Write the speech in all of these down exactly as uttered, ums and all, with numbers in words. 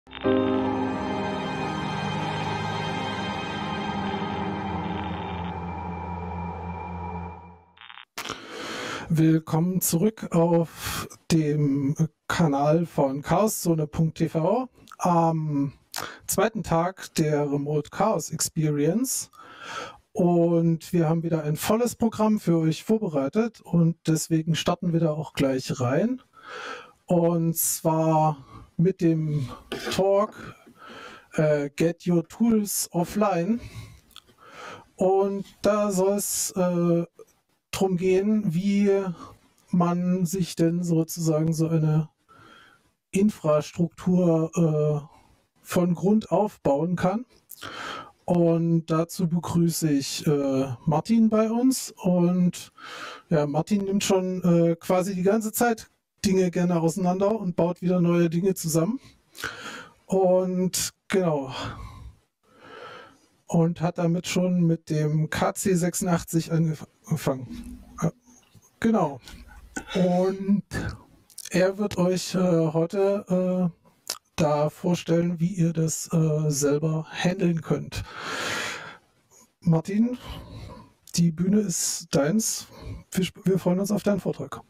Willkommen zurück auf dem Kanal von chaoszone punkt t v am zweiten Tag der Remote Chaos Experience. Und wir haben wieder ein volles Programm für euch vorbereitet und deswegen starten wir da auch gleich rein. Und zwar mit dem Talk äh, Get Your Tools Offline. Und da soll es äh, drum gehen, wie man sich denn sozusagen so eine Infrastruktur äh, von Grund auf bauen kann. Und dazu begrüße ich äh, Martin bei uns. Und ja, Martin nimmt schon äh, quasi die ganze Zeit Dinge gerne auseinander und baut wieder neue Dinge zusammen. Und genau. Und hat damit schon mit dem K C sechsundachtzig angefangen. Genau. Und er wird euch äh, heute äh, da vorstellen, wie ihr das äh, selber handeln könnt. Martin, die Bühne ist deins. Wir, wir freuen uns auf deinen Vortrag.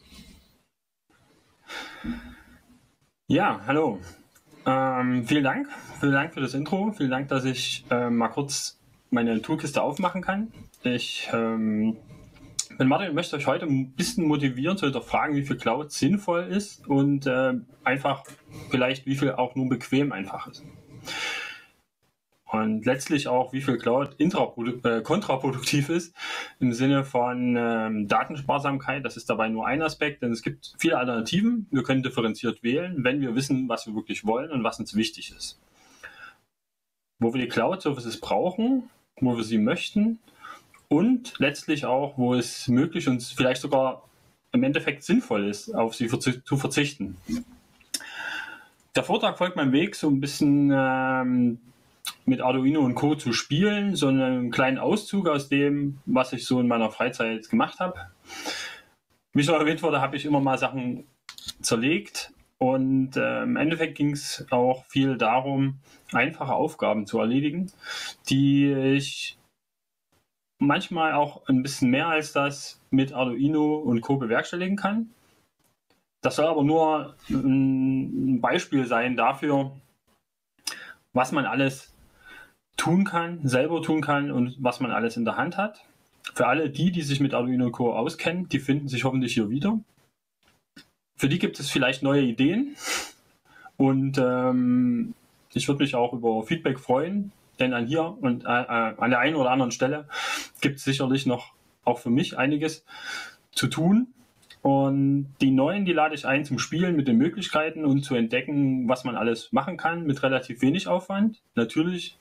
Ja, hallo. Ähm, vielen Dank. Vielen Dank für das Intro. Vielen Dank, dass ich äh, mal kurz meine Toolkiste aufmachen kann. Ich ähm, bin Martin und möchte euch heute ein bisschen motivieren zu hinterfragen, wie viel Cloud sinnvoll ist und äh, einfach vielleicht wie viel auch nur bequem einfach ist. Und letztlich auch, wie viel Cloud äh, kontraproduktiv ist im Sinne von ähm, Datensparsamkeit. Das ist dabei nur ein Aspekt, denn es gibt viele Alternativen. Wir können differenziert wählen, wenn wir wissen, was wir wirklich wollen und was uns wichtig ist. Wo wir die Cloud-Services brauchen, wo wir sie möchten und letztlich auch, wo es möglich und vielleicht sogar im Endeffekt sinnvoll ist, auf sie zu verzichten. Der Vortrag folgt meinem Weg, so ein bisschen ähm, mit Arduino und Co. zu spielen, so einen kleinen Auszug aus dem, was ich so in meiner Freizeit gemacht habe. Wie schon erwähnt wurde, habe ich immer mal Sachen zerlegt und äh, im Endeffekt ging es auch viel darum, einfache Aufgaben zu erledigen, die ich manchmal auch ein bisschen mehr als das mit Arduino und Co. bewerkstelligen kann. Das soll aber nur ein Beispiel sein dafür, was man alles tun kann, selber tun kann und was man alles in der Hand hat. Für alle die, die sich mit Arduino und Co. auskennen, die finden sich hoffentlich hier wieder. Für die gibt es vielleicht neue Ideen und ähm, ich würde mich auch über Feedback freuen, denn an hier und äh, an der einen oder anderen Stelle gibt es sicherlich noch auch für mich einiges zu tun. Und die neuen, die lade ich ein zum Spielen mit den Möglichkeiten und zu entdecken, was man alles machen kann mit relativ wenig Aufwand. Natürlich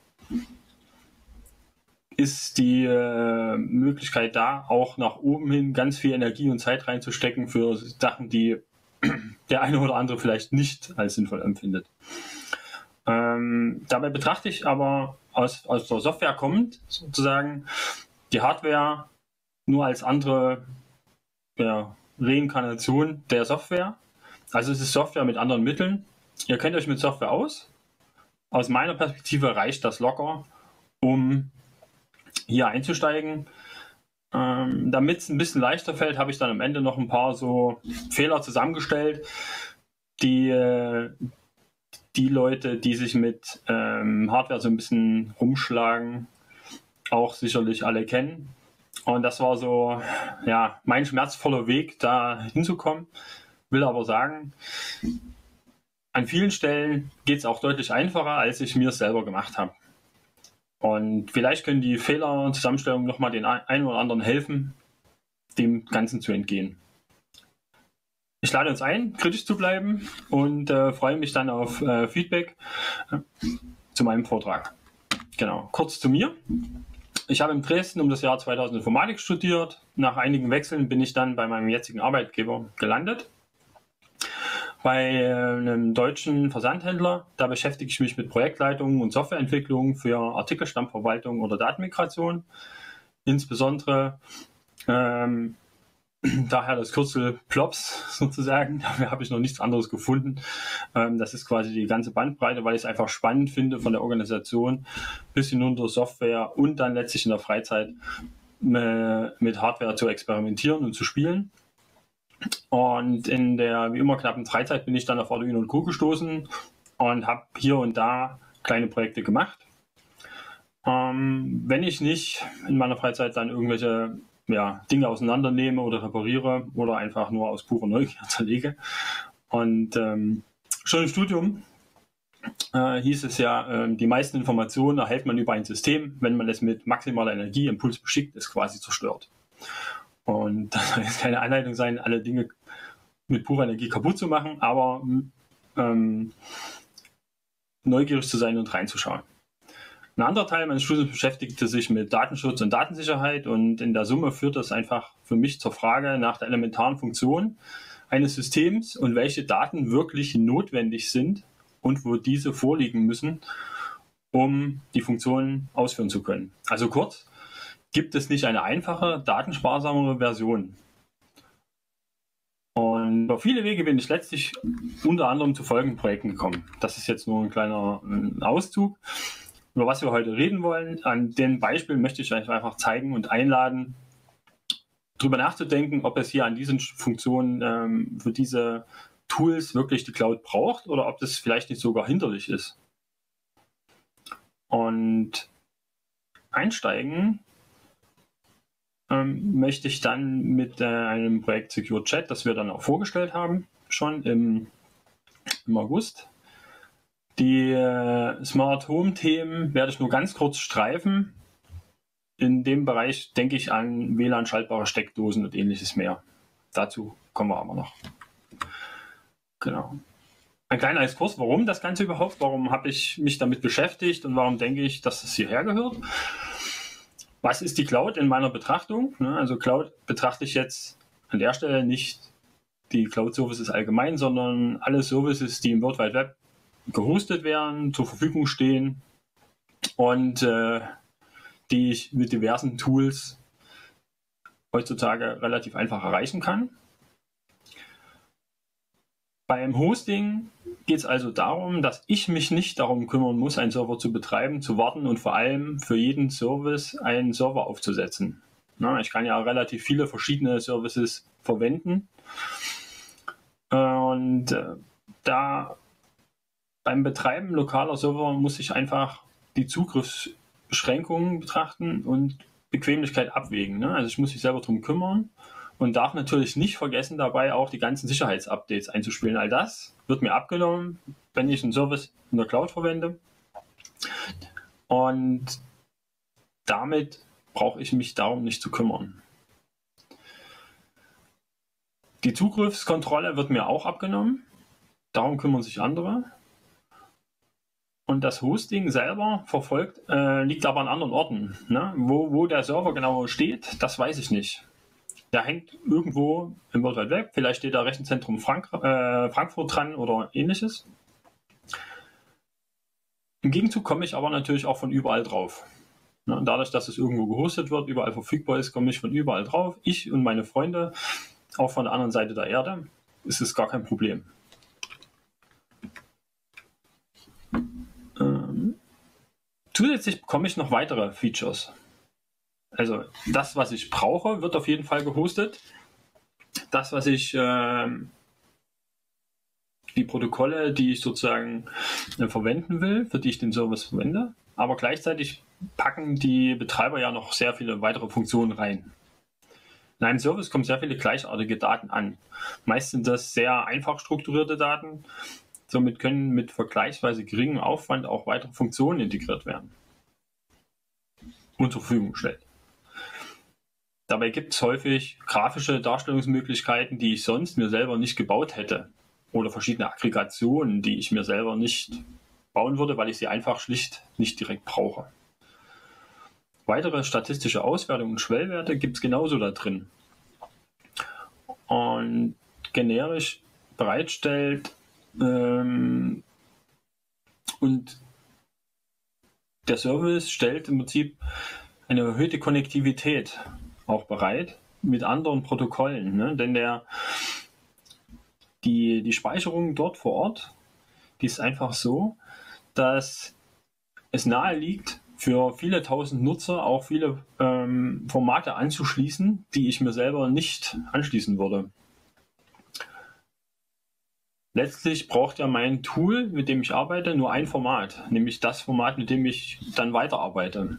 ist die äh, Möglichkeit da, auch nach oben hin ganz viel Energie und Zeit reinzustecken für Sachen, die der eine oder andere vielleicht nicht als sinnvoll empfindet. Ähm, dabei betrachte ich aber aus, aus der Software kommend sozusagen die Hardware nur als andere ja, Reinkarnation der Software. Also es ist Software mit anderen Mitteln. Ihr kennt euch mit Software aus. Aus meiner Perspektive reicht das locker, um hier einzusteigen. Ähm, damit es ein bisschen leichter fällt, habe ich dann am Ende noch ein paar so Fehler zusammengestellt, die äh, die Leute, die sich mit ähm, Hardware so ein bisschen rumschlagen, auch sicherlich alle kennen. Und das war so ja, mein schmerzvoller Weg, da hinzukommen. Will aber sagen, an vielen Stellen geht es auch deutlich einfacher, als ich mir es selber gemacht habe. Und vielleicht können die Fehler und Zusammenstellungen nochmal den einen oder anderen helfen, dem Ganzen zu entgehen. Ich lade uns ein, kritisch zu bleiben und äh, freue mich dann auf äh, Feedback äh, zu meinem Vortrag. Genau, kurz zu mir. Ich habe in Dresden um das Jahr zweitausend Informatik studiert. Nach einigen Wechseln bin ich dann bei meinem jetzigen Arbeitgeber gelandet. Bei äh, einem deutschen Versandhändler. Da beschäftige ich mich mit Projektleitung und Softwareentwicklung für Artikelstammverwaltung oder Datenmigration. Insbesondere ähm, daher das Kürzel Plops sozusagen. Dafür habe ich noch nichts anderes gefunden. Ähm, das ist quasi die ganze Bandbreite, weil ich es einfach spannend finde von der Organisation bis hinunter Software und dann letztlich in der Freizeit mit Hardware zu experimentieren und zu spielen. Und in der wie immer knappen Freizeit bin ich dann auf Arduino und Co. gestoßen und habe hier und da kleine Projekte gemacht. Ähm, wenn ich nicht in meiner Freizeit dann irgendwelche ja, Dinge auseinandernehme oder repariere oder einfach nur aus purer Neugier zerlege. Und ähm, schon im Studium äh, hieß es ja, äh, die meisten Informationen erhält man über ein System, wenn man es mit maximaler Energieimpuls beschickt, ist quasi zerstört. Und das soll jetzt keine Anleitung sein, alle Dinge mit purer Energie kaputt zu machen, aber ähm, neugierig zu sein und reinzuschauen. Ein anderer Teil meines Studiums beschäftigte sich mit Datenschutz und Datensicherheit und in der Summe führt das einfach für mich zur Frage nach der elementaren Funktion eines Systems und welche Daten wirklich notwendig sind und wo diese vorliegen müssen, um die Funktionen ausführen zu können. Also kurz, gibt es nicht eine einfache, datensparsamere Version? Und über viele Wege bin ich letztlich unter anderem zu folgenden Projekten gekommen. Das ist jetzt nur ein kleiner Auszug, über was wir heute reden wollen. An den Beispielen möchte ich euch einfach zeigen und einladen, darüber nachzudenken, ob es hier an diesen Funktionen ähm, für diese Tools wirklich die Cloud braucht oder ob das vielleicht nicht sogar hinderlich ist. Und einsteigen ähm, möchte ich dann mit äh, einem Projekt Secure Chat, das wir dann auch vorgestellt haben, schon im, im August. Die äh, Smart Home Themen werde ich nur ganz kurz streifen. In dem Bereich denke ich an W L A N-schaltbare Steckdosen und ähnliches mehr. Dazu kommen wir aber noch. Genau. Ein kleiner Exkurs, warum das Ganze überhaupt, warum habe ich mich damit beschäftigt und warum denke ich, dass es hierher gehört. Was ist die Cloud in meiner Betrachtung? Also Cloud betrachte ich jetzt an der Stelle nicht die Cloud-Services allgemein, sondern alle Services, die im World Wide Web gehostet werden, zur Verfügung stehen und äh, die ich mit diversen Tools heutzutage relativ einfach erreichen kann. Beim Hosting geht es also darum, dass ich mich nicht darum kümmern muss, einen Server zu betreiben, zu warten und vor allem für jeden Service einen Server aufzusetzen. Na, ich kann ja relativ viele verschiedene Services verwenden. Und äh, da beim Betreiben lokaler Server muss ich einfach die Zugriffsbeschränkungen betrachten und Bequemlichkeit abwägen. Ne? Also ich muss mich selber darum kümmern und darf natürlich nicht vergessen, dabei auch die ganzen Sicherheitsupdates einzuspielen. All das wird mir abgenommen, wenn ich einen Service in der Cloud verwende. Und damit brauche ich mich darum nicht zu kümmern. Die Zugriffskontrolle wird mir auch abgenommen. Darum kümmern sich andere. Und das Hosting selber verfolgt, äh, liegt aber an anderen Orten. Ne? Wo, wo der Server genau steht, das weiß ich nicht. Der hängt irgendwo im World Wide Web. Vielleicht steht da Rechenzentrum Frank äh, Frankfurt dran oder ähnliches. Im Gegenzug komme ich aber natürlich auch von überall drauf. Ne? Dadurch, dass es irgendwo gehostet wird, überall verfügbar ist, komme ich von überall drauf. Ich und meine Freunde, auch von der anderen Seite der Erde, ist es gar kein Problem. Ähm, zusätzlich bekomme ich noch weitere Features. Also das, was ich brauche, wird auf jeden Fall gehostet. Das, was ich, äh, die Protokolle, die ich sozusagen äh, verwenden will, für die ich den Service verwende, aber gleichzeitig packen die Betreiber ja noch sehr viele weitere Funktionen rein. In einem Service kommen sehr viele gleichartige Daten an. Meist sind das sehr einfach strukturierte Daten. Somit können mit vergleichsweise geringem Aufwand auch weitere Funktionen integriert werden und zur Verfügung gestellt. Dabei gibt es häufig grafische Darstellungsmöglichkeiten, die ich sonst mir selber nicht gebaut hätte. Oder verschiedene Aggregationen, die ich mir selber nicht bauen würde, weil ich sie einfach schlicht nicht direkt brauche. Weitere statistische Auswertungen und Schwellwerte gibt es genauso da drin. Und generisch bereitstellt ähm, und der Service stellt im Prinzip eine erhöhte Konnektivität auch bereit, mit anderen Protokollen, ne? Denn der, die, die Speicherung dort vor Ort, die ist einfach so, dass es nahe liegt, für viele tausend Nutzer auch viele ähm, Formate anzuschließen, die ich mir selber nicht anschließen würde. Letztlich braucht ja mein Tool, mit dem ich arbeite, nur ein Format, nämlich das Format, mit dem ich dann weiterarbeite.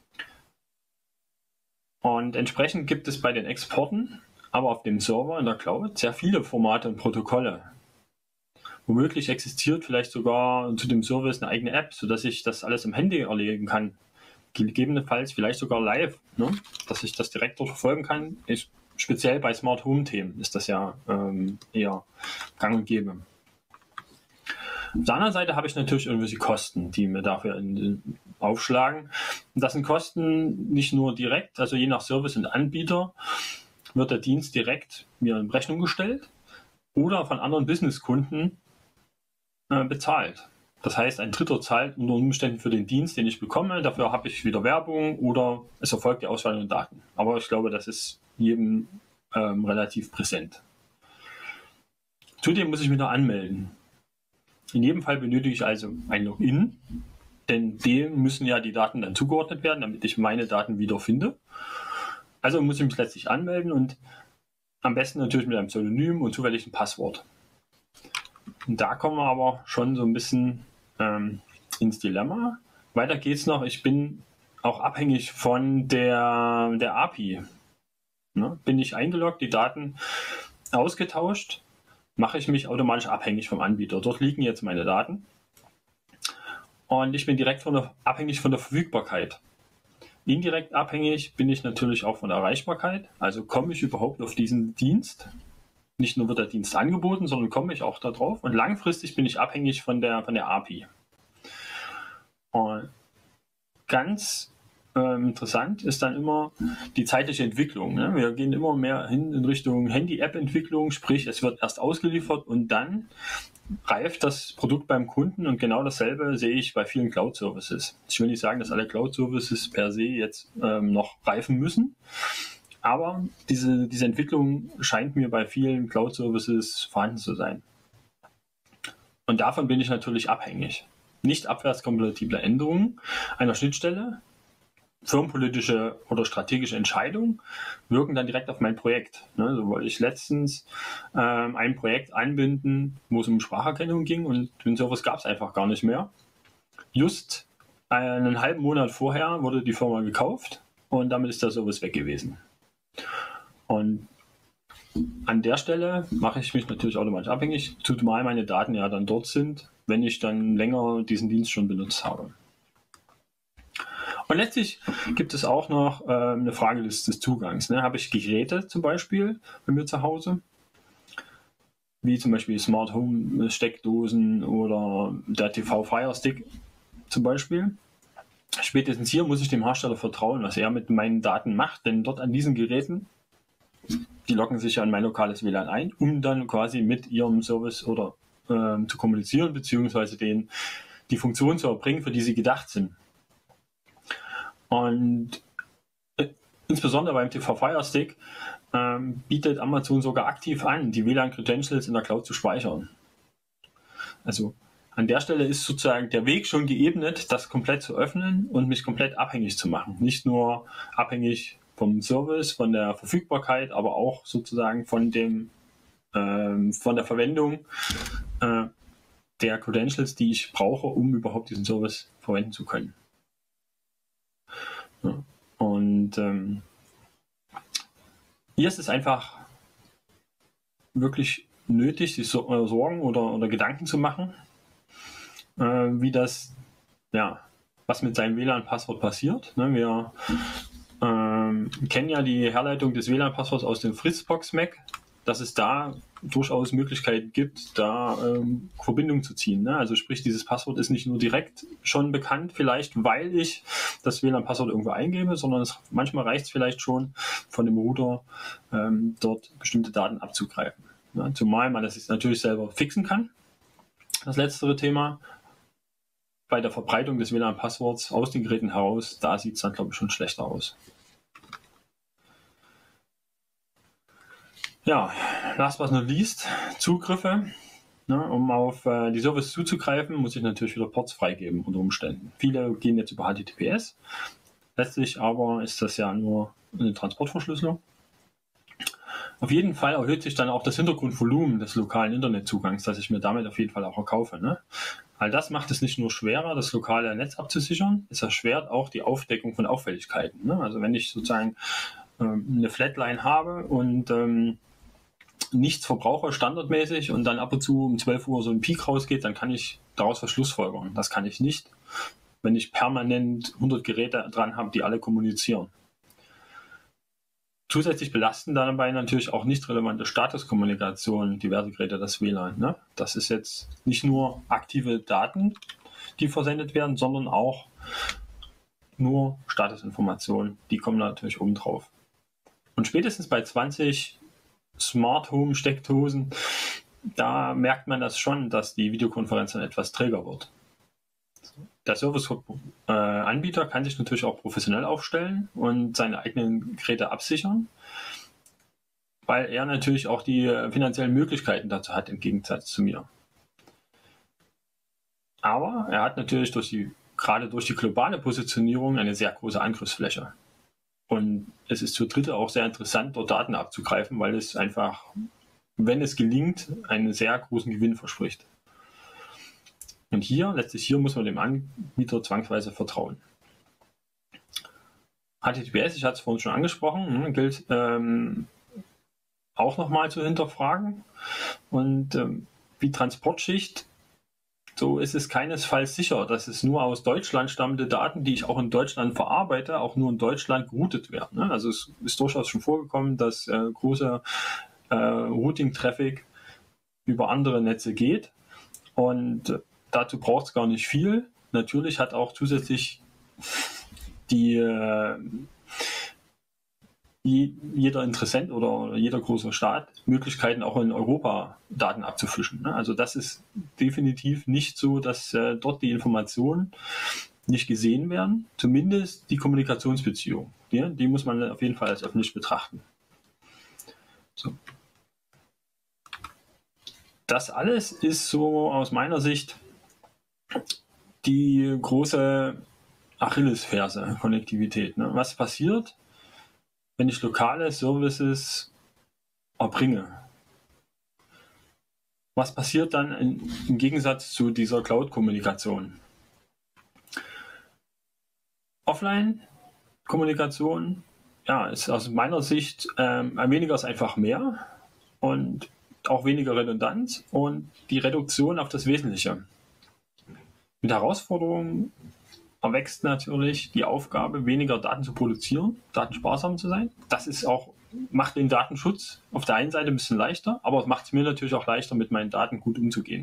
Und entsprechend gibt es bei den Exporten, aber auf dem Server in der Cloud, sehr viele Formate und Protokolle. Womöglich existiert vielleicht sogar zu dem Service eine eigene App, sodass ich das alles im Handy erledigen kann. Gegebenenfalls vielleicht sogar live, ne? Dass ich das direkt dort verfolgen kann. Ich, speziell bei Smart Home Themen ist das ja ähm, eher gang und gäbe. Auf der anderen Seite habe ich natürlich irgendwelche Kosten, die mir dafür in, in, aufschlagen. Und das sind Kosten nicht nur direkt, also je nach Service und Anbieter wird der Dienst direkt mir in Rechnung gestellt oder von anderen Businesskunden äh, bezahlt. Das heißt, ein Dritter zahlt unter Umständen für den Dienst, den ich bekomme. Dafür habe ich wieder Werbung oder es erfolgt die Auswahl der Daten. Aber ich glaube, das ist jedem ähm, relativ präsent. Zudem muss ich mich noch anmelden. In jedem Fall benötige ich also ein Login, denn dem müssen ja die Daten dann zugeordnet werden, damit ich meine Daten wiederfinde. Also muss ich mich letztlich anmelden und am besten natürlich mit einem Pseudonym und zufällig ein Passwort. Und da kommen wir aber schon so ein bisschen ähm, ins Dilemma. Weiter geht's noch, ich bin auch abhängig von der, der A P I. Ne? Bin ich eingeloggt, die Daten ausgetauscht, mache ich mich automatisch abhängig vom Anbieter. Dort liegen jetzt meine Daten und ich bin direkt von der, abhängig von der Verfügbarkeit. Indirekt abhängig bin ich natürlich auch von der Erreichbarkeit. Also komme ich überhaupt auf diesen Dienst? Nicht nur wird der Dienst angeboten, sondern komme ich auch darauf. Und langfristig bin ich abhängig von der, von der A P I. Und ganz ähm, interessant ist dann immer die zeitliche Entwicklung. Ne? Wir gehen immer mehr hin in Richtung Handy-App-Entwicklung, sprich es wird erst ausgeliefert und dann reift das Produkt beim Kunden und genau dasselbe sehe ich bei vielen Cloud-Services. Ich will nicht sagen, dass alle Cloud-Services per se jetzt ähm, noch reifen müssen, aber diese, diese Entwicklung scheint mir bei vielen Cloud-Services vorhanden zu sein. Und davon bin ich natürlich abhängig. Nicht abwärtskompatible Änderungen einer Schnittstelle, firmenpolitische oder strategische Entscheidungen wirken dann direkt auf mein Projekt. Ne, so wollte ich letztens ähm, ein Projekt einbinden, wo es um Spracherkennung ging und den Service gab es einfach gar nicht mehr. Just einen halben Monat vorher wurde die Firma gekauft und damit ist der Service weg gewesen. Und an der Stelle mache ich mich natürlich automatisch abhängig, zumal meine Daten ja dann dort sind, wenn ich dann länger diesen Dienst schon benutzt habe. Und letztlich gibt es auch noch äh, eine Frage des, des Zugangs. Ne? Habe ich Geräte zum Beispiel bei mir zu Hause, wie zum Beispiel Smart Home Steckdosen oder der T V Fire Stick zum Beispiel. Spätestens hier muss ich dem Hersteller vertrauen, was er mit meinen Daten macht, denn dort an diesen Geräten, die loggen sich ja an mein lokales W L A N ein, um dann quasi mit ihrem Service oder äh, zu kommunizieren, beziehungsweise den, die Funktion zu erbringen, für die sie gedacht sind. Und äh, insbesondere beim T V Fire Stick ähm, bietet Amazon sogar aktiv an, die W L A N-Credentials in der Cloud zu speichern. Also an der Stelle ist sozusagen der Weg schon geebnet, das komplett zu öffnen und mich komplett abhängig zu machen. Nicht nur abhängig vom Service, von der Verfügbarkeit, aber auch sozusagen von dem ähm, von der Verwendung äh, der Credentials, die ich brauche, um überhaupt diesen Service verwenden zu können. Ja. Und ähm, hier ist es einfach wirklich nötig, sich so, äh, Sorgen oder, oder Gedanken zu machen, äh, wie das, ja, was mit seinem W L A N-Passwort passiert. Ne, wir ähm, kennen ja die Herleitung des W L A N-Passworts aus dem Fritzbox-Mac, dass es da durchaus Möglichkeiten gibt, da ähm, Verbindung zu ziehen. Ne? Also sprich, dieses Passwort ist nicht nur direkt schon bekannt, vielleicht weil ich das W L A N-Passwort irgendwo eingebe, sondern es, manchmal reicht es vielleicht schon von dem Router, ähm, dort bestimmte Daten abzugreifen. Ne? Zumal man das natürlich selber fixen kann. Das letztere Thema, bei der Verbreitung des W L A N-Passworts aus den Geräten heraus, da sieht es dann, glaube ich, schon schlechter aus. Ja, last but not least, Zugriffe. Ne, um auf äh, die Service zuzugreifen, muss ich natürlich wieder Ports freigeben unter Umständen. Viele gehen jetzt über H T T P S. Letztlich aber ist das ja nur eine Transportverschlüsselung. Auf jeden Fall erhöht sich dann auch das Hintergrundvolumen des lokalen Internetzugangs, das ich mir damit auf jeden Fall auch erkaufe. Ne? All das macht es nicht nur schwerer, das lokale Netz abzusichern, es erschwert auch die Aufdeckung von Auffälligkeiten. Ne? Also wenn ich sozusagen ähm, eine Flatline habe und ähm, nichts verbrauche standardmäßig und dann ab und zu um zwölf Uhr so ein Peak rausgeht, dann kann ich daraus Verschlussfolgern. Das kann ich nicht, wenn ich permanent hundert Geräte dran habe, die alle kommunizieren. Zusätzlich belasten dabei natürlich auch nicht relevante Statuskommunikation diverse Geräte das W L A N. Ne? Das ist jetzt nicht nur aktive Daten, die versendet werden, sondern auch nur Statusinformationen. Die kommen natürlich oben drauf. Und spätestens bei zwanzig Smart Home Steckdosen, da merkt man das schon, dass die Videokonferenz dann etwas träger wird. Der Service-Anbieter kann sich natürlich auch professionell aufstellen und seine eigenen Geräte absichern, weil er natürlich auch die finanziellen Möglichkeiten dazu hat, im Gegensatz zu mir. Aber er hat natürlich durch die, gerade durch die globale Positionierung eine sehr große Angriffsfläche. Und es ist für Dritte auch sehr interessant, dort Daten abzugreifen, weil es einfach, wenn es gelingt, einen sehr großen Gewinn verspricht. Und hier, letztlich hier, muss man dem Anbieter zwangsweise vertrauen. H T T P S, ich hatte es vorhin schon angesprochen, gilt ähm, auch nochmal zu hinterfragen. Und ähm, wie Transportschicht, so ist es keinesfalls sicher, dass es nur aus Deutschland stammende Daten, die ich auch in Deutschland verarbeite, auch nur in Deutschland geroutet werden. Ne? Also es ist durchaus schon vorgekommen, dass äh, große äh, Routing-Traffic über andere Netze geht. Und äh, dazu braucht es gar nicht viel. Natürlich hat auch zusätzlich die, äh, jeder Interessent oder jeder große Staat Möglichkeiten, auch in Europa Daten abzufischen. Ne? Also das ist definitiv nicht so, dass äh, dort die Informationen nicht gesehen werden. Zumindest die Kommunikationsbeziehung. Ja? Die muss man auf jeden Fall als öffentlich betrachten. So. Das alles ist so aus meiner Sicht die große Achillesferse Konnektivität. Ne? Was passiert, wenn ich lokale Services erbringe? Was passiert dann in, im Gegensatz zu dieser Cloud-Kommunikation? Offline-Kommunikation, ja, ist aus meiner Sicht ähm, weniger ist einfach mehr und auch weniger Redundanz und die Reduktion auf das Wesentliche. Mit Herausforderungen erwächst natürlich die Aufgabe, weniger Daten zu produzieren, datensparsam zu sein. Das ist auch, macht den Datenschutz auf der einen Seite ein bisschen leichter, aber es macht es mir natürlich auch leichter, mit meinen Daten gut umzugehen.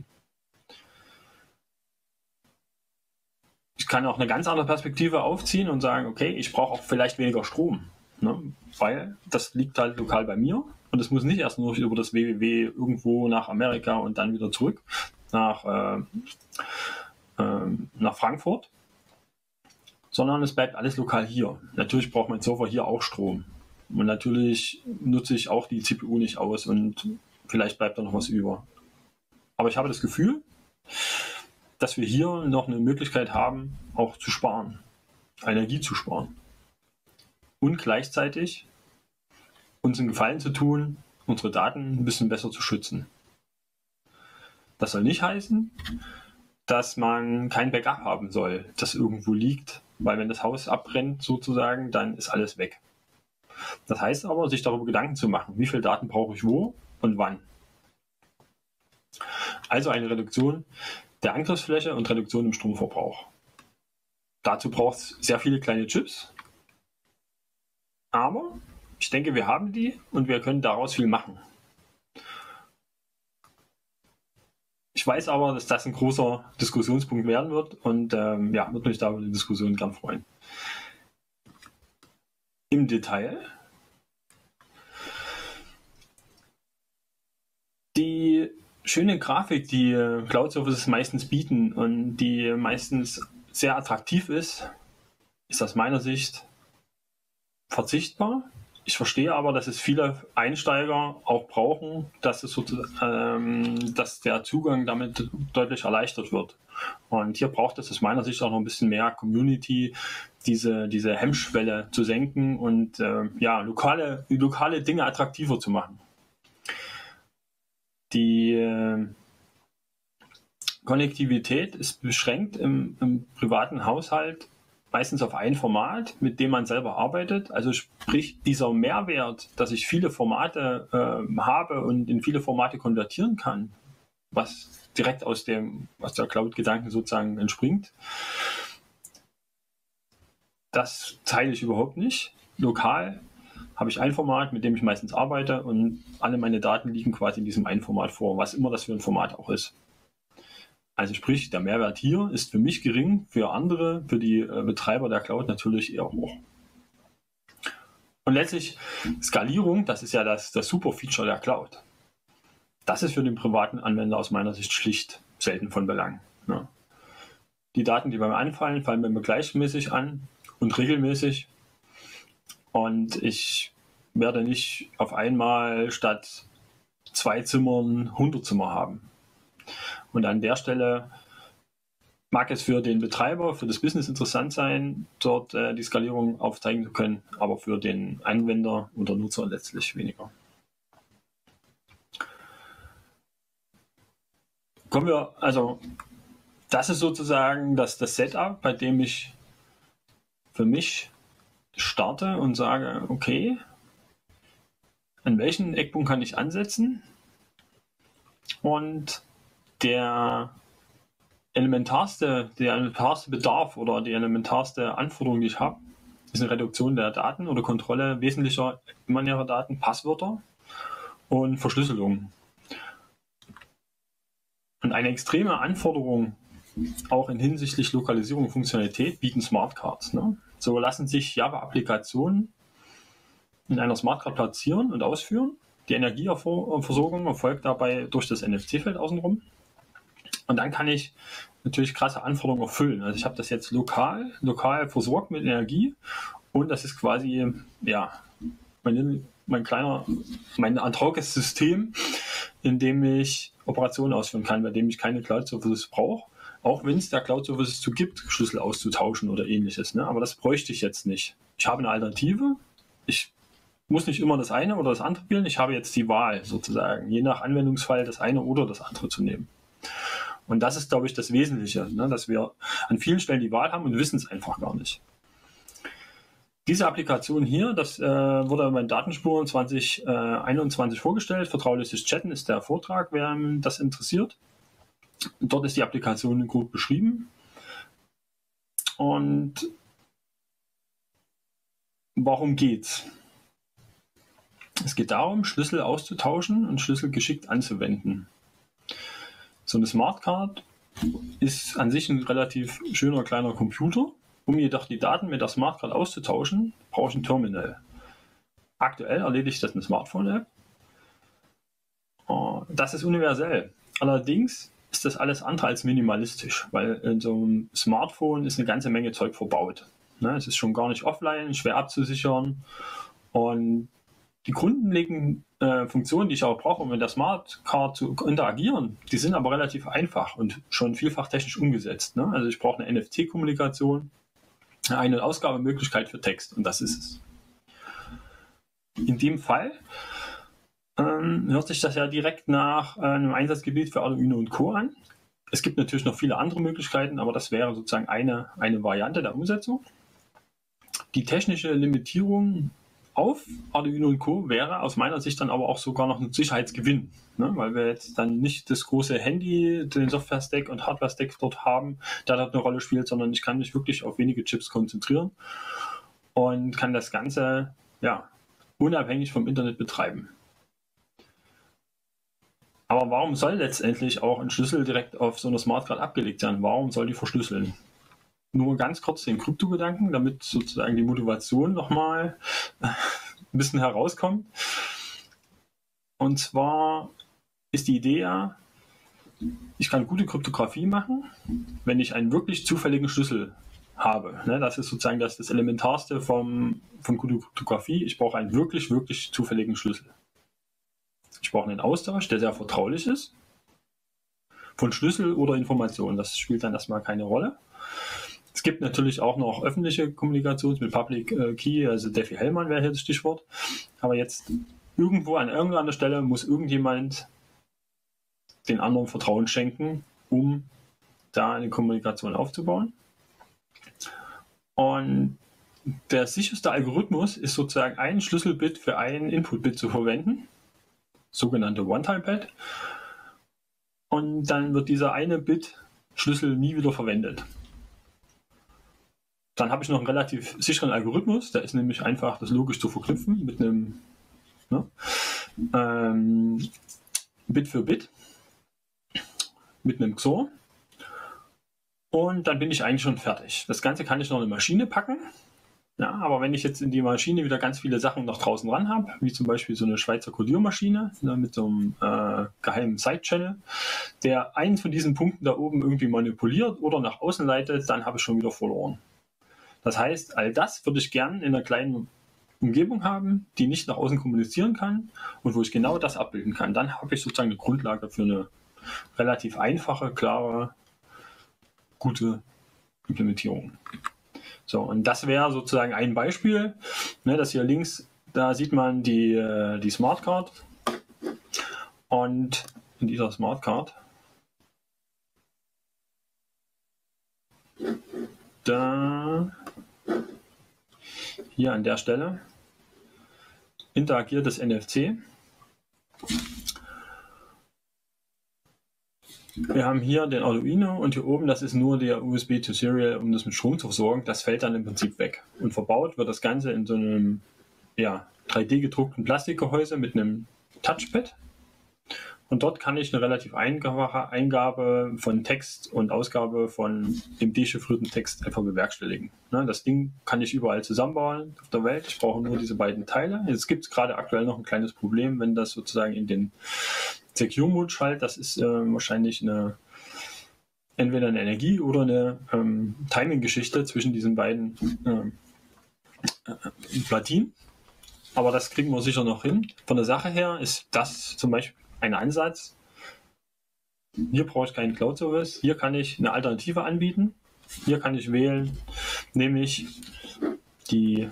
Ich kann auch eine ganz andere Perspektive aufziehen und sagen, okay, ich brauche auch vielleicht weniger Strom, ne? Weil das liegt halt lokal bei mir und es muss nicht erst nur über das W W W irgendwo nach Amerika und dann wieder zurück nach äh, nach Frankfurt, sondern es bleibt alles lokal hier. Natürlich braucht mein Server hier auch Strom und natürlich nutze ich auch die C P U nicht aus und vielleicht bleibt da noch was über. Aber ich habe das Gefühl, dass wir hier noch eine Möglichkeit haben, auch zu sparen, Energie zu sparen und gleichzeitig uns einen Gefallen zu tun, unsere Daten ein bisschen besser zu schützen. Das soll nicht heißen, dass man kein Backup haben soll, das irgendwo liegt, weil wenn das Haus abbrennt sozusagen, dann ist alles weg. Das heißt aber, sich darüber Gedanken zu machen, wie viel Daten brauche ich wo und wann. Also eine Reduktion der Angriffsfläche und Reduktion im Stromverbrauch. Dazu braucht es sehr viele kleine Chips, aber ich denke, wir haben die und wir können daraus viel machen. Ich weiß aber, dass das ein großer Diskussionspunkt werden wird und ähm, ja, würde mich da über die Diskussion gern freuen. Im Detail. Die schöne Grafik, die Cloud Services meistens bieten und die meistens sehr attraktiv ist, ist aus meiner Sicht verzichtbar Ich verstehe aber, dass es viele Einsteiger auch brauchen, dass, es so, ähm, dass der Zugang damit deutlich erleichtert wird. Und hier braucht es aus meiner Sicht auch noch ein bisschen mehr Community, diese, diese Hemmschwelle zu senken und äh, ja, lokale, lokale Dinge attraktiver zu machen. Die äh, Konnektivität ist beschränkt im, im privaten Haushalt meistens auf ein Format, mit dem man selber arbeitet. Also sprich, dieser Mehrwert, dass ich viele Formate äh, habe und in viele Formate konvertieren kann, was direkt aus dem, aus der Cloud-Gedanken sozusagen entspringt, das teile ich überhaupt nicht. Lokal habe ich ein Format, mit dem ich meistens arbeite und alle meine Daten liegen quasi in diesem einen Format vor, was immer das für ein Format auch ist. Also sprich, der Mehrwert hier ist für mich gering, für andere, für die äh, Betreiber der Cloud natürlich eher hoch. Und letztlich Skalierung, das ist ja das, das Super-Feature der Cloud. Das ist für den privaten Anwender aus meiner Sicht schlicht selten von Belang. Ja. Die Daten, die bei mir anfallen, fallen bei mir gleichmäßig an und regelmäßig. Und ich werde nicht auf einmal statt zwei Zimmern hundert Zimmer haben. Und an der Stelle mag es für den Betreiber, für das Business interessant sein, dort äh, die Skalierung aufzeigen zu können, aber für den Anwender oder Nutzer letztlich weniger. Kommen wir, also das ist sozusagen das, das Setup, bei dem ich für mich starte und sage, okay, an welchen Eckpunkt kann ich ansetzen? Und der elementarste, der elementarste Bedarf oder die elementarste Anforderung, die ich habe, ist eine Reduktion der Daten oder Kontrolle wesentlicher immanenter Daten, Passwörter und Verschlüsselung. Und eine extreme Anforderung auch in hinsichtlich Lokalisierung und Funktionalität bieten Smartcards. Ne? So lassen sich Java-Applikationen in einer Smartcard platzieren und ausführen. Die Energieversorgung erfolgt dabei durch das N F C-Feld außenrum. Und dann kann ich natürlich krasse Anforderungen erfüllen. Also ich habe das jetzt lokal, lokal versorgt mit Energie und das ist quasi, ja, mein, mein kleiner, mein analoges System, in dem ich Operationen ausführen kann, bei dem ich keine Cloud-Services brauche. Auch wenn es der Cloud-Services zu gibt, Schlüssel auszutauschen oder ähnliches. Ne? Aber das bräuchte ich jetzt nicht. Ich habe eine Alternative. Ich muss nicht immer das eine oder das andere wählen. Ich habe jetzt die Wahl sozusagen, je nach Anwendungsfall das eine oder das andere zu nehmen. Und das ist, glaube ich, das Wesentliche, ne? Dass wir an vielen Stellen die Wahl haben und wissen es einfach gar nicht. Diese Applikation hier, das äh, wurde bei Datenspuren zwanzig einundzwanzig vorgestellt. Vertrauliches Chatten ist der Vortrag, wer das interessiert. Dort ist die Applikation gut beschrieben. Und worum geht's? Es geht darum, Schlüssel auszutauschen und Schlüssel geschickt anzuwenden. So eine Smartcard ist an sich ein relativ schöner kleiner Computer. Um jedoch die Daten mit der Smartcard auszutauschen, brauche ich ein Terminal. Aktuell erledigt das eine Smartphone-App. Das ist universell. Allerdings ist das alles andere als minimalistisch, weil in so einem Smartphone ist eine ganze Menge Zeug verbaut. Es ist schon gar nicht offline, schwer abzusichern. Und die grundlegenden äh, Funktionen, die ich auch brauche, um mit der Smartcard zu interagieren, die sind aber relativ einfach und schon vielfach technisch umgesetzt. Ne? Also ich brauche eine N F T-Kommunikation, eine Ein- und Ausgabemöglichkeit für Text und das ist es. In dem Fall ähm, hört sich das ja direkt nach äh, einem Einsatzgebiet für Arduino und Co. an. Es gibt natürlich noch viele andere Möglichkeiten, aber das wäre sozusagen eine, eine Variante der Umsetzung. Die technische Limitierung auf Arduino und Co. wäre aus meiner Sicht dann aber auch sogar noch ein Sicherheitsgewinn, ne? Weil wir jetzt dann nicht das große Handy, den Software-Stack und Hardware-Stack dort haben, der dort eine Rolle spielt, sondern ich kann mich wirklich auf wenige Chips konzentrieren und kann das Ganze ja, unabhängig vom Internet betreiben. Aber warum soll letztendlich auch ein Schlüssel direkt auf so einer Smartcard abgelegt sein? Warum soll die verschlüsseln? Nur ganz kurz den Kryptogedanken, damit sozusagen die Motivation nochmal ein bisschen herauskommt. Und zwar ist die Idee ja, ich kann gute Kryptographie machen, wenn ich einen wirklich zufälligen Schlüssel habe. Ne? Das ist sozusagen das, das Elementarste vom, von guter Kryptographie. Ich brauche einen wirklich, wirklich zufälligen Schlüssel. Ich brauche einen Austausch, der sehr vertraulich ist, von Schlüssel oder Informationen. Das spielt dann erstmal keine Rolle. Es gibt natürlich auch noch öffentliche Kommunikation mit Public Key, also Diffie-Hellman wäre hier das Stichwort. Aber jetzt irgendwo an irgendeiner Stelle muss irgendjemand den anderen Vertrauen schenken, um da eine Kommunikation aufzubauen. Und der sicherste Algorithmus ist sozusagen ein Schlüsselbit für ein Input-Bit zu verwenden, sogenannte One-Time-Pad. Und dann wird dieser eine Bit Schlüssel nie wieder verwendet. Dann habe ich noch einen relativ sicheren Algorithmus, der ist nämlich einfach das logisch zu verknüpfen mit einem ne, ähm, Bit für Bit, mit einem X O R. Und dann bin ich eigentlich schon fertig. Das Ganze kann ich noch in eine Maschine packen. Ja, aber wenn ich jetzt in die Maschine wieder ganz viele Sachen noch draußen ran habe, wie zum Beispiel so eine Schweizer Codiermaschine ne, mit so einem äh, geheimen Side-Channel, der einen von diesen Punkten da oben irgendwie manipuliert oder nach außen leitet, dann habe ich schon wieder verloren. Das heißt, all das würde ich gern in einer kleinen Umgebung haben, die nicht nach außen kommunizieren kann und wo ich genau das abbilden kann. Dann habe ich sozusagen eine Grundlage für eine relativ einfache, klare, gute Implementierung. So, und das wäre sozusagen ein Beispiel. Ne, das hier links, da sieht man die, die Smartcard. Und in dieser Smartcard, da, hier an der Stelle, interagiert das N F C. Wir haben hier den Arduino und hier oben, das ist nur der U S B to Serial, um das mit Strom zu versorgen. Das fällt dann im Prinzip weg. Und verbaut wird das Ganze in so einem ja, drei D gedruckten Plastikgehäuse mit einem Touchpad. Und dort kann ich eine relativ einfache Eingabe von Text und Ausgabe von dem dechiffrierten Text einfach bewerkstelligen. Das Ding kann ich überall zusammenbauen auf der Welt. Ich brauche nur diese beiden Teile. Jetzt gibt es gerade aktuell noch ein kleines Problem, wenn das sozusagen in den Secure Mode schaltet. Das ist äh, wahrscheinlich eine entweder eine Energie- oder eine ähm, Timing-Geschichte zwischen diesen beiden äh, äh, Platinen. Aber das kriegen wir sicher noch hin. Von der Sache her ist das zum Beispiel ein Ansatz. Hier brauche ich keinen Cloud-Service. Hier kann ich eine Alternative anbieten. Hier kann ich wählen, nämlich die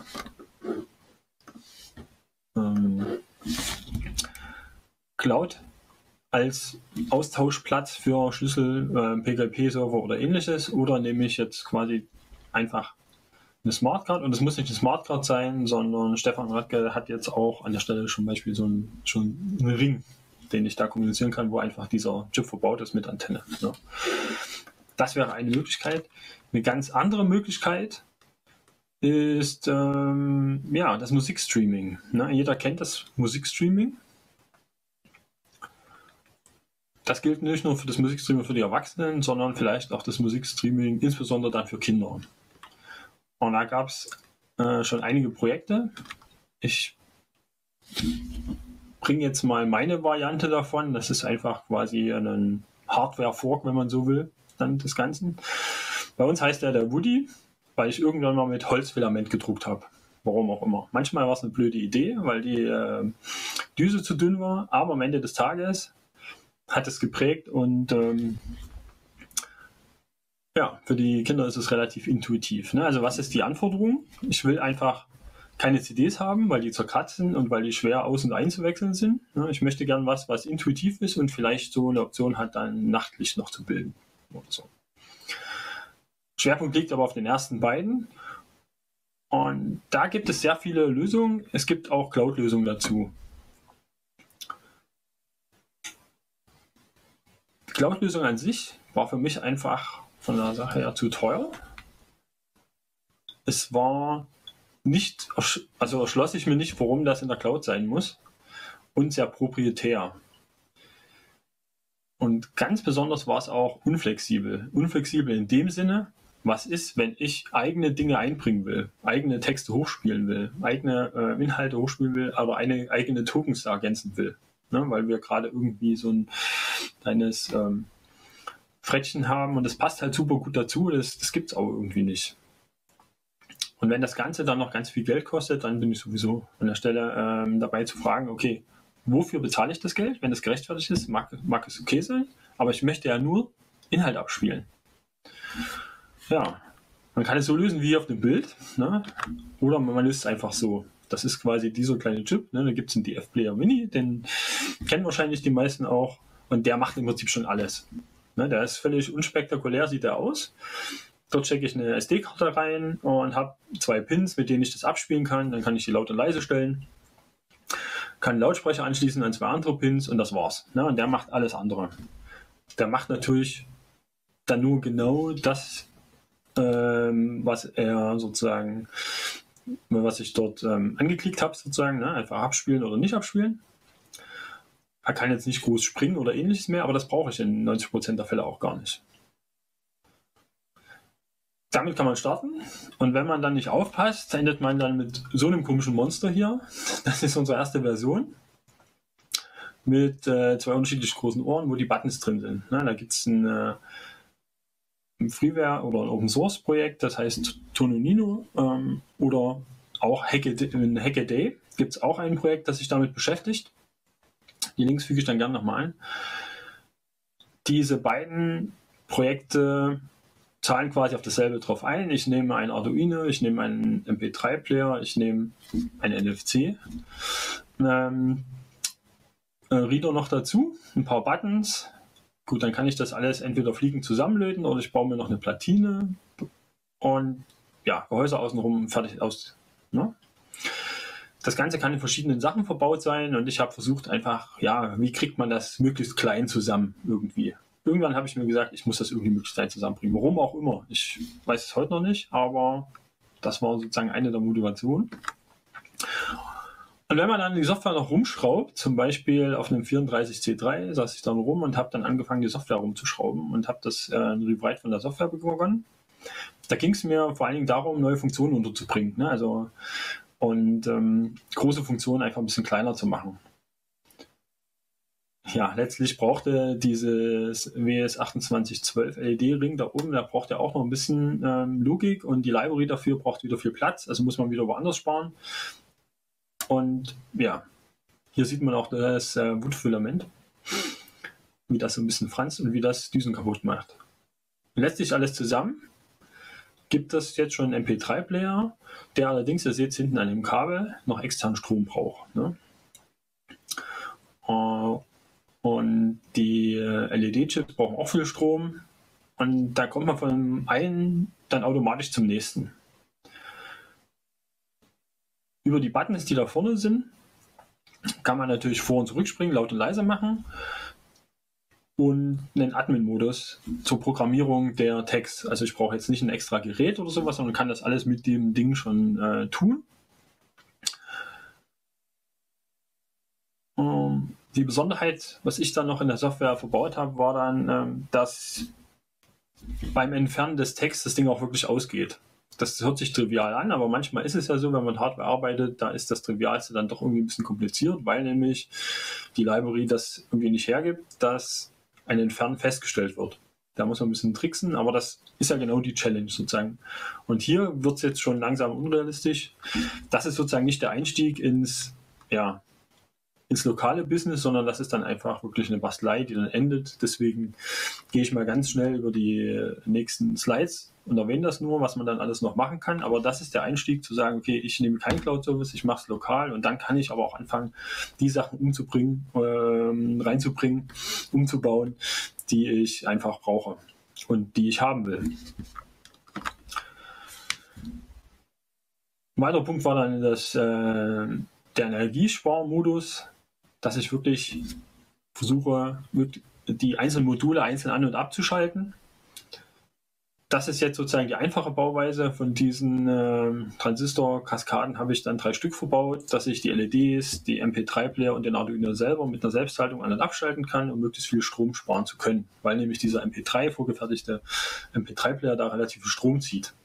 ähm, Cloud als Austauschplatz für Schlüssel, äh, P G P-Server oder ähnliches. Oder nehme ich jetzt quasi einfach eine Smartcard, und es muss nicht eine Smartcard sein, sondern Stefan Radke hat jetzt auch an der Stelle zum Beispiel so einen, schon einen Ring, den ich da kommunizieren kann, wo einfach dieser Chip verbaut ist mit Antenne. Ne? Das wäre eine Möglichkeit. Eine ganz andere Möglichkeit ist ähm, ja, das Musikstreaming. Ne? Jeder kennt das Musikstreaming. Das gilt nicht nur für das Musikstreaming für die Erwachsenen, sondern vielleicht auch das Musikstreaming insbesondere dann für Kinder. Und da gab es äh, schon einige Projekte. Ich bringe jetzt mal meine Variante davon. Das ist einfach quasi ein Hardware-Fork, wenn man so will, dann des Ganzen. Bei uns heißt der der Woody, weil ich irgendwann mal mit Holzfilament gedruckt habe. Warum auch immer. Manchmal war es eine blöde Idee, weil die äh, Düse zu dünn war, aber am Ende des Tages hat es geprägt und ähm, ja, für die Kinder ist es relativ intuitiv. Ne? Also was ist die Anforderung? Ich will einfach keine C Ds haben, weil die zerkratzt sind und weil die schwer aus- und einzuwechseln sind. Ne? Ich möchte gern was, was intuitiv ist und vielleicht so eine Option hat, dann Nachtlicht noch zu bilden. Oder so. Schwerpunkt liegt aber auf den ersten beiden. Und da gibt es sehr viele Lösungen. Es gibt auch Cloud-Lösungen dazu. Die Cloud-Lösung an sich war für mich einfach von der Sache her zu teuer. Es war nicht, also erschloss ich mir nicht, warum das in der Cloud sein muss, und sehr proprietär. Und ganz besonders war es auch unflexibel. Unflexibel in dem Sinne, was ist, wenn ich eigene Dinge einbringen will, eigene Texte hochspielen will, eigene äh, Inhalte hochspielen will, aber eine eigene Tokens ergänzen will. Ne? Weil wir gerade irgendwie so ein kleines ähm, Frettchen haben und das passt halt super gut dazu, das, das gibt es aber irgendwie nicht. Und wenn das Ganze dann noch ganz viel Geld kostet, dann bin ich sowieso an der Stelle ähm, dabei zu fragen, okay, wofür bezahle ich das Geld? Wenn das gerechtfertigt ist, mag, mag es okay sein, aber ich möchte ja nur Inhalt abspielen. Ja, man kann es so lösen wie auf dem Bild, ne? Oder man löst es einfach so. Das ist quasi dieser kleine Chip, ne? Da gibt es einen D F-Player Mini, den kennen wahrscheinlich die meisten auch und der macht im Prinzip schon alles. Ne? Der ist völlig unspektakulär, sieht er aus. Dort stecke ich eine S D-Karte rein und habe zwei Pins, mit denen ich das abspielen kann. Dann kann ich die laut und leise stellen, kann einen Lautsprecher anschließen an zwei andere Pins und das war's. Ne? Und der macht alles andere. Der macht natürlich dann nur genau das, ähm, was er sozusagen, was ich dort ähm, angeklickt habe, sozusagen, ne? Einfach abspielen oder nicht abspielen. Er kann jetzt nicht groß springen oder ähnliches mehr, aber das brauche ich in neunzig Prozent der Fälle auch gar nicht. Damit kann man starten und wenn man dann nicht aufpasst, endet man dann mit so einem komischen Monster hier. Das ist unsere erste Version mit äh, zwei unterschiedlich großen Ohren, wo die Buttons drin sind. Ne? Da gibt es ein, äh, ein Freeware oder ein Open Source Projekt, das heißt Tononino ähm, oder auch Hackaday, Hackaday gibt es auch ein Projekt, das sich damit beschäftigt. Die Links füge ich dann gerne nochmal ein. Diese beiden Projekte zahlen quasi auf dasselbe drauf ein. Ich nehme ein Arduino, ich nehme einen M P drei Player, ich nehme einen N F C. Ähm, äh, Reader noch dazu, ein paar Buttons. Gut, dann kann ich das alles entweder fliegend zusammenlöten oder ich baue mir noch eine Platine und ja, Gehäuse außenrum fertig aus. Ne? Das Ganze kann in verschiedenen Sachen verbaut sein und ich habe versucht einfach, ja, wie kriegt man das möglichst klein zusammen irgendwie. Irgendwann habe ich mir gesagt, ich muss das irgendwie möglichst klein zusammenbringen. Warum auch immer. Ich weiß es heute noch nicht, aber das war sozusagen eine der Motivationen. Und wenn man dann die Software noch rumschraubt, zum Beispiel auf einem vierunddreißig C drei, saß ich dann rum und habe dann angefangen, die Software rumzuschrauben und habe das äh, ein Rewrite von der Software begonnen. Da ging es mir vor allen Dingen darum, neue Funktionen unterzubringen. Ne? Also, und ähm, große Funktionen einfach ein bisschen kleiner zu machen. Ja, letztlich brauchte dieses W S achtundzwanzig zwölf L E D-Ring da oben, da braucht er auch noch ein bisschen ähm, Logik und die Library dafür braucht wieder viel Platz, also muss man wieder woanders sparen. Und ja, hier sieht man auch das äh, Wutfilament, wie das so ein bisschen franzt und wie das Düsen kaputt macht. Und letztlich alles zusammen gibt es jetzt schon einen M P drei Player, der allerdings, ihr seht es hinten an dem Kabel, noch externen Strom braucht. Ne? Uh, Und die L E D-Chips brauchen auch viel Strom. Und da kommt man von einem dann automatisch zum nächsten. Über die Buttons, die da vorne sind, kann man natürlich vor- und zurückspringen, laut und leise machen. Und einen Admin-Modus zur Programmierung der Tags. Also ich brauche jetzt nicht ein extra Gerät oder sowas, sondern kann das alles mit dem Ding schon äh, tun. Um, Die Besonderheit, was ich dann noch in der Software verbaut habe, war dann, ähm, dass beim Entfernen des Texts das Ding auch wirklich ausgeht. Das hört sich trivial an, aber manchmal ist es ja so, wenn man Hardware arbeitet, da ist das Trivialste dann doch irgendwie ein bisschen kompliziert, weil nämlich die Library das irgendwie nicht hergibt, dass ein Entfernen festgestellt wird. Da muss man ein bisschen tricksen, aber das ist ja genau die Challenge sozusagen. Und hier wird es jetzt schon langsam unrealistisch. Das ist sozusagen nicht der Einstieg ins, ja, ins lokale Business, sondern das ist dann einfach wirklich eine Bastelei, die dann endet. Deswegen gehe ich mal ganz schnell über die nächsten Slides und erwähne das nur, was man dann alles noch machen kann. Aber das ist der Einstieg, zu sagen, okay, ich nehme keinen Cloud-Service, ich mache es lokal und dann kann ich aber auch anfangen, die Sachen umzubringen, ähm, reinzubringen, umzubauen, die ich einfach brauche und die ich haben will. Ein weiterer Punkt war dann das, äh, der Energiesparmodus, dass ich wirklich versuche, die einzelnen Module einzeln an- und abzuschalten. Das ist jetzt sozusagen die einfache Bauweise. Von diesen äh, Transistor-Kaskaden habe ich dann drei Stück verbaut, dass ich die L E Ds, die M P drei Player und den Arduino selber mit einer Selbstschaltung an- und abschalten kann, um möglichst viel Strom sparen zu können, weil nämlich dieser M P drei vorgefertigte M P drei Player da relativ viel Strom zieht.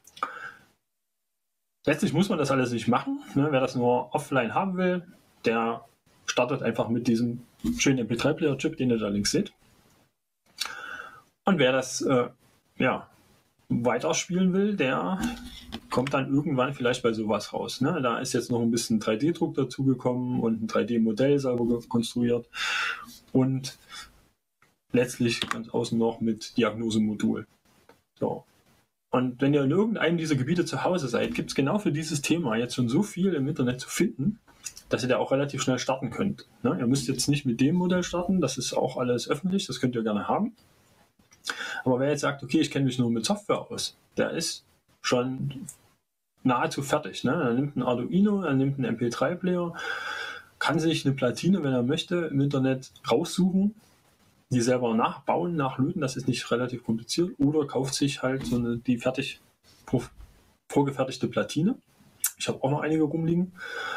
Letztlich muss man das alles nicht machen. Ne? Wer das nur offline haben will, der startet einfach mit diesem schönen M P drei Player Chip, den ihr da links seht. Und wer das äh, ja, weiterspielen will, der kommt dann irgendwann vielleicht bei sowas raus. Ne? Da ist jetzt noch ein bisschen drei D Druck dazugekommen und ein drei D Modell selber konstruiert und letztlich ganz außen noch mit Diagnosemodul. So. Und wenn ihr in irgendeinem dieser Gebiete zu Hause seid, gibt es genau für dieses Thema jetzt schon so viel im Internet zu finden, dass ihr da auch relativ schnell starten könnt. Ne? Ihr müsst jetzt nicht mit dem Modell starten, das ist auch alles öffentlich, das könnt ihr gerne haben. Aber wer jetzt sagt, okay, ich kenne mich nur mit Software aus, der ist schon nahezu fertig. Ne? Er nimmt ein Arduino, er nimmt einen M P drei Player, kann sich eine Platine, wenn er möchte, im Internet raussuchen, die selber nachbauen, nachlöten, das ist nicht relativ kompliziert, oder kauft sich halt so eine, die fertig vorgefertigte Platine. Ich habe auch noch einige rumliegen.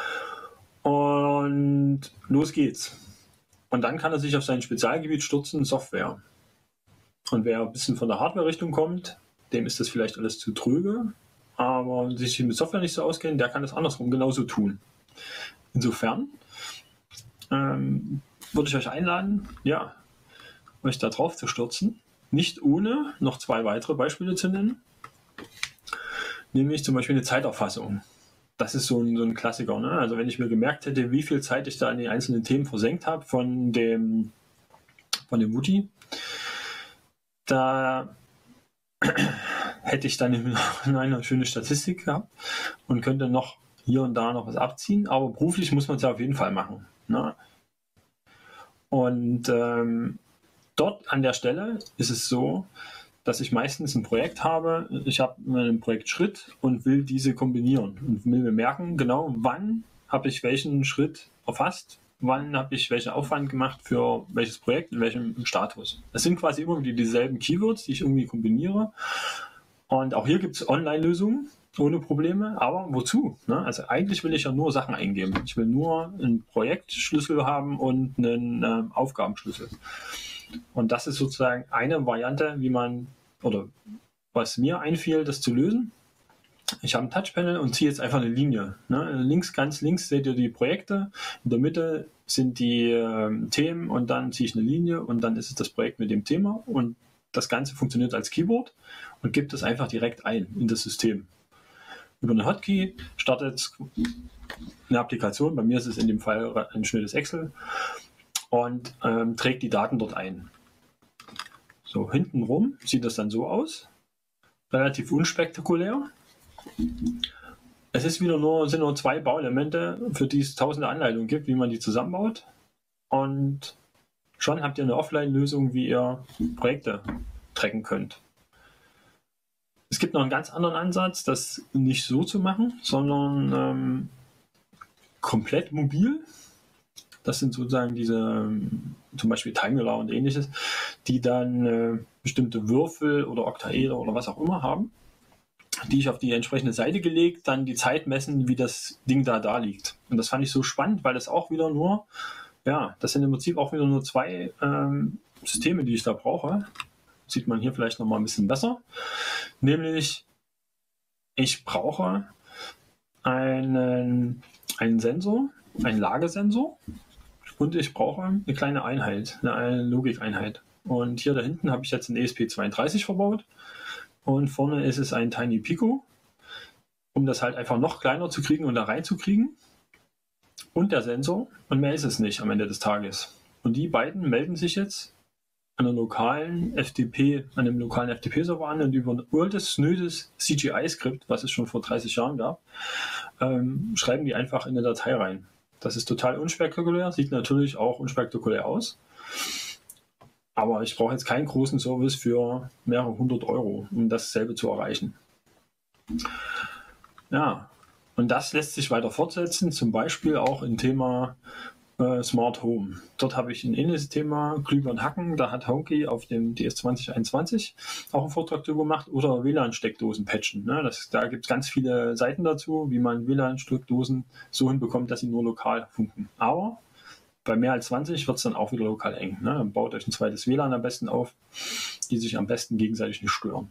Und los geht's. Und dann kann er sich auf sein Spezialgebiet stürzen, Software. Und wer ein bisschen von der Hardware-Richtung kommt, dem ist das vielleicht alles zu tröge, aber sich mit Software nicht so auskennen, der kann das andersrum genauso tun. Insofern ähm, würde ich euch einladen, ja, euch da drauf zu stürzen. Nicht ohne noch zwei weitere Beispiele zu nennen. Nämlich zum Beispiel eine Zeiterfassung. Das ist so ein, so ein Klassiker. Ne? Also wenn ich mir gemerkt hätte, wie viel Zeit ich da in die einzelnen Themen versenkt habe von dem, von dem Mutti, da hätte ich dann eine schöne Statistik gehabt und könnte noch hier und da noch was abziehen. Aber beruflich muss man es ja auf jeden Fall machen. Ne? Und ähm, dort an der Stelle ist es so, dass ich meistens ein Projekt habe. Ich habe einen Projektschritt und will diese kombinieren und will mir merken, genau wann habe ich welchen Schritt erfasst, wann habe ich welchen Aufwand gemacht für welches Projekt, in welchem Status. Das sind quasi immer wieder dieselben Keywords, die ich irgendwie kombiniere. Und auch hier gibt es Online-Lösungen ohne Probleme, aber wozu? Ne? Also eigentlich will ich ja nur Sachen eingeben. Ich will nur einen Projektschlüssel haben und einen äh, Aufgabenschlüssel. Und das ist sozusagen eine Variante, wie man, oder was mir einfiel, das zu lösen. Ich habe ein Touchpanel und ziehe jetzt einfach eine Linie. Ne? Links, ganz links seht ihr die Projekte, in der Mitte sind die äh, Themen und dann ziehe ich eine Linie und dann ist es das Projekt mit dem Thema und das Ganze funktioniert als Keyboard und gibt es einfach direkt ein in das System. Über eine Hotkey startet eine Applikation, bei mir ist es in dem Fall ein schnelles Excel, und ähm, trägt die Daten dort ein. So, hintenrum sieht das dann so aus. Relativ unspektakulär. Es ist wieder nur, sind nur zwei Bauelemente, für die es tausende Anleitungen gibt, wie man die zusammenbaut. Und schon habt ihr eine Offline-Lösung, wie ihr Projekte tracken könnt. Es gibt noch einen ganz anderen Ansatz, das nicht so zu machen, sondern ähm, komplett mobil. Das sind sozusagen diese, zum Beispiel Timeler und ähnliches, die dann äh, bestimmte Würfel oder Oktaeder oder was auch immer haben, die ich auf die entsprechende Seite gelegt, dann die Zeit messen, wie das Ding da da liegt. Und das fand ich so spannend, weil das auch wieder nur, ja, das sind im Prinzip auch wieder nur zwei ähm, Systeme, die ich da brauche. Sieht man hier vielleicht nochmal ein bisschen besser. Nämlich, ich brauche einen, einen Sensor, einen Lagesensor. Und ich brauche eine kleine Einheit, eine Logikeinheit. Und hier da hinten habe ich jetzt einen E S P zweiunddreißig verbaut. Und vorne ist es ein Tiny Pico, um das halt einfach noch kleiner zu kriegen und da reinzukriegen. Und der Sensor. Und mehr ist es nicht am Ende des Tages. Und die beiden melden sich jetzt an einer lokalen F T P, an einem lokalen F T P-Server an und über ein uraltes, schnödes C G I-Skript, was es schon vor dreißig Jahren gab, ähm, schreiben die einfach in eine Datei rein. Das ist total unspektakulär, sieht natürlich auch unspektakulär aus. Aber ich brauche jetzt keinen großen Service für mehrere hundert Euro, um dasselbe zu erreichen. Ja, und das lässt sich weiter fortsetzen, zum Beispiel auch im Thema äh, Smart Home. Dort habe ich ein ähnliches Thema, Glühbirnen hacken. Da hat Honky auf dem D S zwanzig einundzwanzig auch einen Vortrag darüber gemacht. Oder W L A N-Steckdosen patchen. Ne? Das, da gibt es ganz viele Seiten dazu, wie man W L A N-Steckdosen so hinbekommt, dass sie nur lokal funken. Aber bei mehr als zwanzig wird es dann auch wieder lokal eng. Ne? Dann baut euch ein zweites W L A N am besten auf, die sich am besten gegenseitig nicht stören.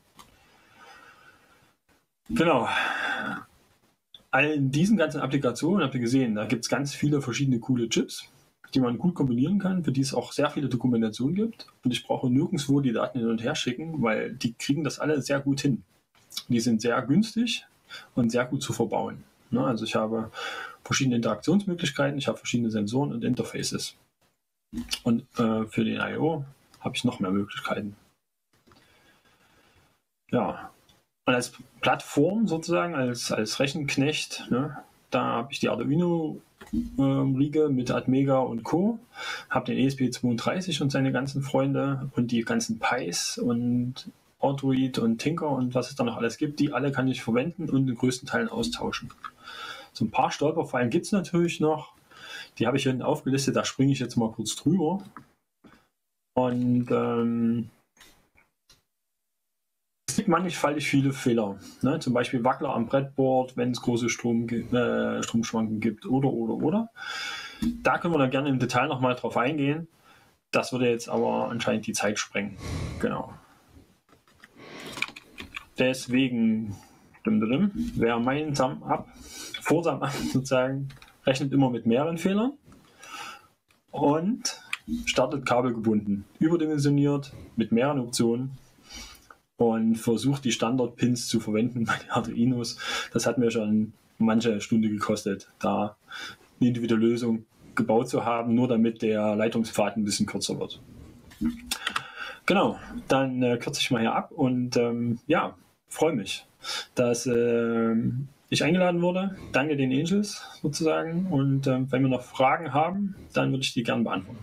Genau. In diesen ganzen Applikationen habt ihr gesehen, da gibt es ganz viele verschiedene coole Chips. die man gut kombinieren kann, für die es auch sehr viele Dokumentationen gibt. Und ich brauche nirgendwo die Daten hin und her schicken, weil die kriegen das alle sehr gut hin. Die sind sehr günstig und sehr gut zu verbauen. Ne? Also ich habe verschiedene Interaktionsmöglichkeiten, ich habe verschiedene Sensoren und Interfaces. Und äh, für den I O habe ich noch mehr Möglichkeiten. Ja, und als Plattform sozusagen, als, als Rechenknecht, ne, da habe ich die Arduino-Riege mit Atmega und Co., habe den E S P zweiunddreißig und seine ganzen Freunde und die ganzen Pis und Arduino und Tinker und was es da noch alles gibt, die alle kann ich verwenden und in größten Teilen austauschen. So ein paar Stolperfallen gibt es natürlich noch. Die habe ich hinten aufgelistet, da springe ich jetzt mal kurz drüber. Und ähm, es gibt mannigfaltig viele Fehler. Ne? Zum Beispiel Wackler am Brettboard, wenn es große Strom, äh, Stromschwankungen gibt oder, oder, oder. Da können wir dann gerne im Detail nochmal drauf eingehen. Das würde jetzt aber anscheinend die Zeit sprengen. Genau. Deswegen, wer meinen Sum-Up, Vorsum-Up sozusagen, rechnet immer mit mehreren Fehlern und startet kabelgebunden, überdimensioniert, mit mehreren Optionen und versucht die Standard-Pins zu verwenden bei den Arduinos. Das hat mir schon manche Stunde gekostet, da eine individuelle Lösung gebaut zu haben, nur damit der Leitungspfad ein bisschen kürzer wird. Genau, dann äh, kürze ich mal hier ab und ähm, ja, freue mich, dass äh, ich eingeladen wurde. Danke den Angels sozusagen und äh, wenn wir noch Fragen haben, dann würde ich die gerne beantworten.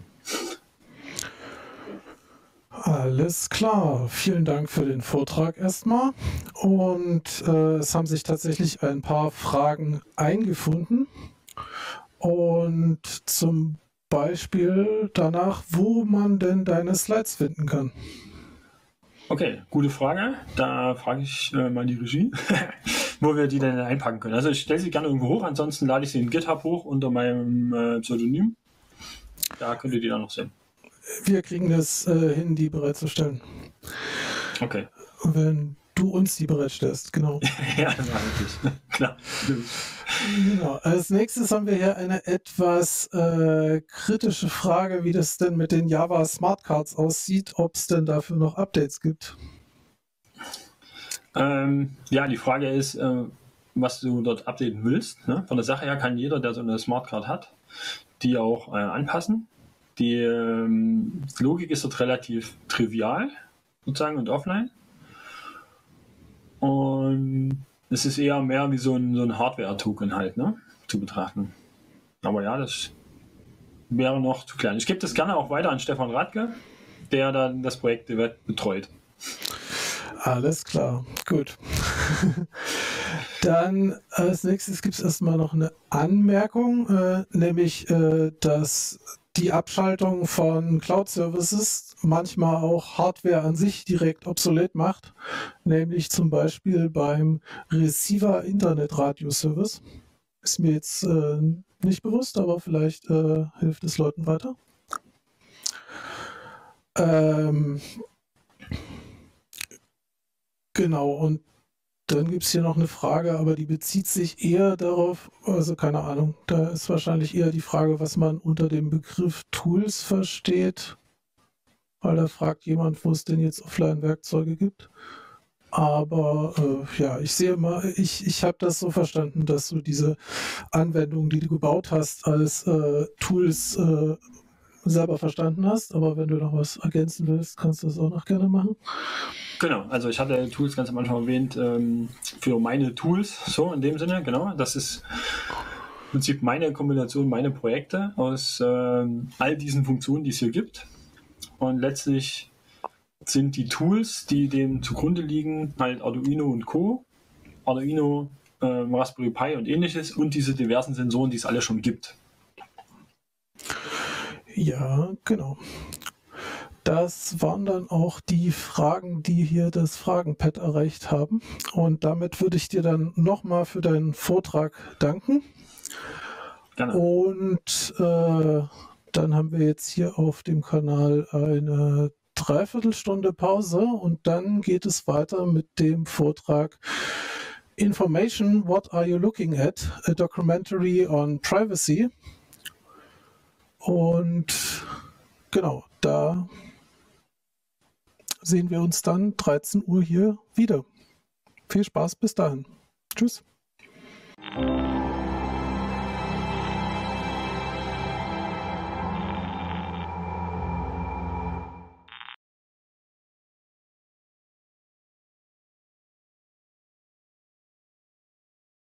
Alles klar, vielen Dank für den Vortrag erstmal und äh, es haben sich tatsächlich ein paar Fragen eingefunden und zum Beispiel danach, wo man denn deine Slides finden kann. Okay, gute Frage. Da frage ich äh, mal die Regie, wo wir die denn einpacken können. Also ich stelle sie gerne irgendwo hoch, ansonsten lade ich sie in GitHub hoch unter meinem äh, Pseudonym. Da könnt ihr die dann noch sehen. Wir kriegen es äh, hin, die bereitzustellen. Okay. Wenn du uns die bereitstellst, genau. Ja, das war natürlich. Klar. Genau. Als nächstes haben wir hier eine etwas äh, kritische Frage, wie das denn mit den Java Smart Cards aussieht, ob es denn dafür noch Updates gibt. Ähm, ja, die Frage ist, äh, was du dort updaten willst. Ne? Von der Sache her kann jeder, der so eine Smart Card hat, die auch äh, anpassen. Die ähm, Logik ist dort relativ trivial, sozusagen, und offline. Und es ist eher mehr wie so ein, so ein Hardware-Token halt, ne, zu betrachten. Aber ja, das wäre noch zu klein. Ich gebe das gerne auch weiter an Stefan Radke, der dann das Projekt betreut. Alles klar, gut. Dann als nächstes gibt es erstmal noch eine Anmerkung, äh, nämlich, äh, dass die Abschaltung von Cloud-Services manchmal auch Hardware an sich direkt obsolet macht, nämlich zum Beispiel beim Receiver-Internet-Radio-Service. Ist mir jetzt äh, nicht bewusst, aber vielleicht äh, hilft es Leuten weiter. Ähm, genau, und dann gibt es hier noch eine Frage, aber die bezieht sich eher darauf, also keine Ahnung, da ist wahrscheinlich eher die Frage, was man unter dem Begriff Tools versteht, weil da fragt jemand, wo es denn jetzt Offline-Werkzeuge gibt. Aber äh, ja, ich sehe mal, ich, ich habe das so verstanden, dass du diese Anwendung, die du gebaut hast, als äh, Tools äh, selber verstanden hast, aber wenn du noch was ergänzen willst, kannst du das auch noch gerne machen. Genau, also ich hatte Tools ganz am Anfang erwähnt, ähm, für meine Tools, so in dem Sinne, genau. Das ist im Prinzip meine Kombination, meine Projekte aus ähm, all diesen Funktionen, die es hier gibt. Und letztlich sind die Tools, die dem zugrunde liegen, halt Arduino und Co., Arduino, ähm, Raspberry Pi und ähnliches und diese diversen Sensoren, die es alle schon gibt. Ja, genau. Das waren dann auch die Fragen, die hier das Fragenpad erreicht haben. Und damit würde ich dir dann nochmal für deinen Vortrag danken. Gerne. Und äh, dann haben wir jetzt hier auf dem Kanal eine Dreiviertelstunde Pause und dann geht es weiter mit dem Vortrag Information, What Are You Looking At? A Documentary on Privacy. Und genau, da sehen wir uns dann dreizehn Uhr hier wieder. Viel Spaß bis dahin. Tschüss.